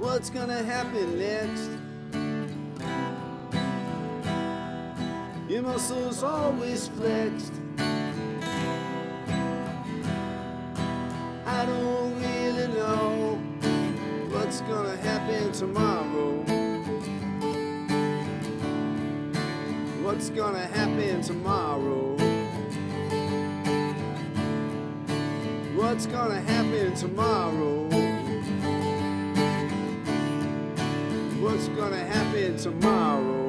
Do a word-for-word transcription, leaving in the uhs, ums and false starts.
What's gonna happen next? Your muscles always flexed. I don't really know what's gonna happen tomorrow. What's gonna happen tomorrow? What's gonna happen tomorrow? What's gonna happen tomorrow?